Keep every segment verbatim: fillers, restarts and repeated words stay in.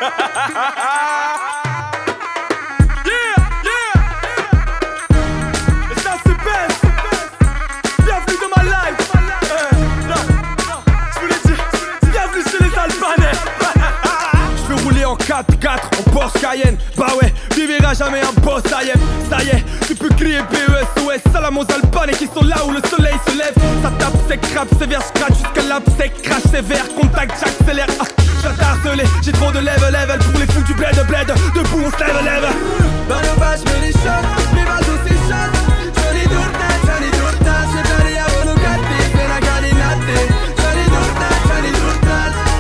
quatre quatre en Porsche Cayenne. Bah ouais, tu verras jamais un boss, ça y est, ça y est. Tu peux crier P E S O S à la Mons Albanais qui sont là où le soleil se lève. Ça tape, c'est crappe, sévère, scratch jusqu'à l'ap, c'est crash, sévère, contact, j'accélère. Ah, je vais t'harceler, j'ai trop de level level pour les fous du bled bled. Debout on se lève lève. Dans le bas je mets les shots, mes vasos c'est shot. Johnny Durta, Johnny Durta, c'est allé à Volocati, c'est la galinate. Johnny Durta, Johnny Durta.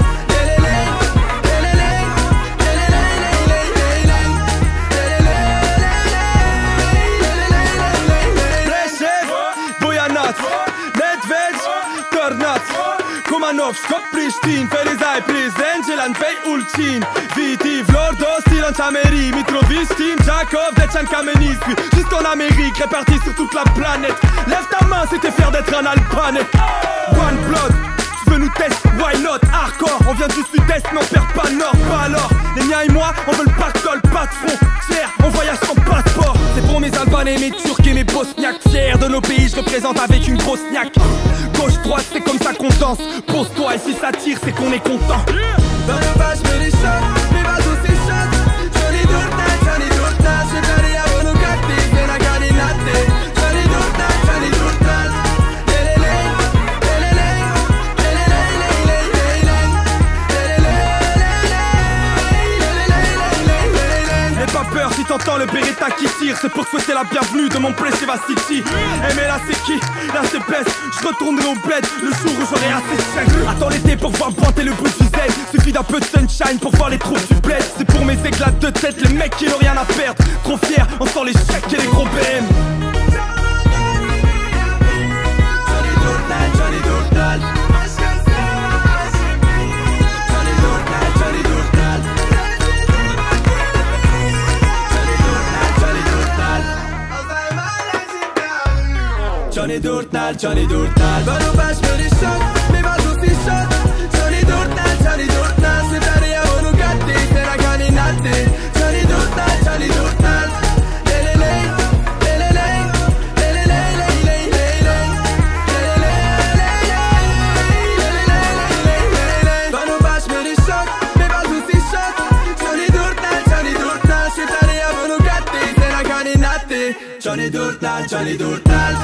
Kumanov, Skop Pristin, Felizaj, Plizen, Gjelan, Pej, Ulqin Viti, Vlordo, Stilon, Chameri, Mitrovic, Tim, Jakov, Dechan, Kamenispi Jusqu'en Amérique, répartis sur toute la planète. Lève ta main si t'es fier d'être un Albanais. One Blood, tu veux nous tester, why not? Hardcore, on vient du sud-est mais on perd pas nord, pas alors. Les miens et moi, on veut le pactole, pas de frontières, on voyage sans passeport. C'est pour mes Albanais, mes Turcs et mes Bosniaques. Fiers de nos pays, je représente avec une grosse niaque. Gauche, droite, c'est comme ça qu'on danse. Pose-toi et si ça tire, c'est qu'on est content. Dans le bas, je mets les shots, mes vasos c'est shot. Johnny Durta, Johnny Durta, c'est allé à Volocati, c'est la galinate. Johnny Durta, Johnny Durta. N'aie pas peur si t'entends le Beretta qui tire, c'est pour souhaiter la bienvenue de mon Presiva City. Eh mais là c'est qui? Là c'est Bess, je retournerai au bled le jour où j'aurai assez de chèque. Attends l'été pour voir pointer le bout du zen. Suffit d'un peu de sunshine pour voir les troupes du bled. C'est pour mes éclats de tête, les mecs qui n'ont rien à perdre. Trop fiers, on sent les chèques et les gros B M. Johnny Durta, Johnny Durta. Johnny Durtnal, Johnny Durtnal. Dans le bas, je mets les shots, mes vasos c'est shot. Johnny Durta, Johnny Durta, c'est allé à Volocati, c'est la galinate. Johnny Durta, Johnny Durta. Dans le bas, je mets les shots, mes vasos c'est shot. Johnny Durta, Johnny Durta, c'est allé à Volocati, c'est la galinate. Johnny Durtnal, Johnny Durtnal.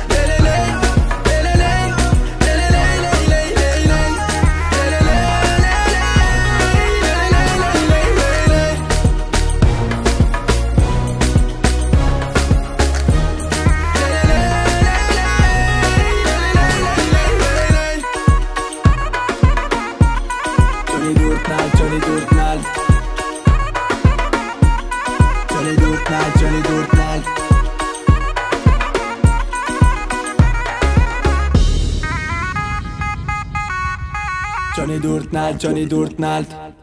Johnny Durtnal, Johnny Durtnal. Johnny Durtnal, Johnny Durtnal. Johnny Durtnal, Johnny Durtnal.